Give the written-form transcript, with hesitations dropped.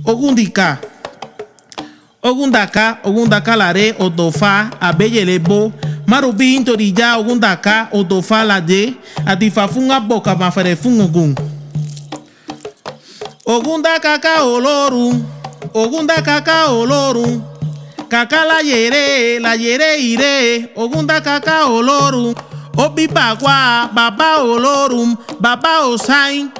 ogundika ogundaka lare otofa abeyelebo marubi intorija ogundaka otofa laje atifafunga boka maferefungun ogundaka ka oloru kaka la yere ire ogundaka ka oloru obibagwa baba olorum baba osain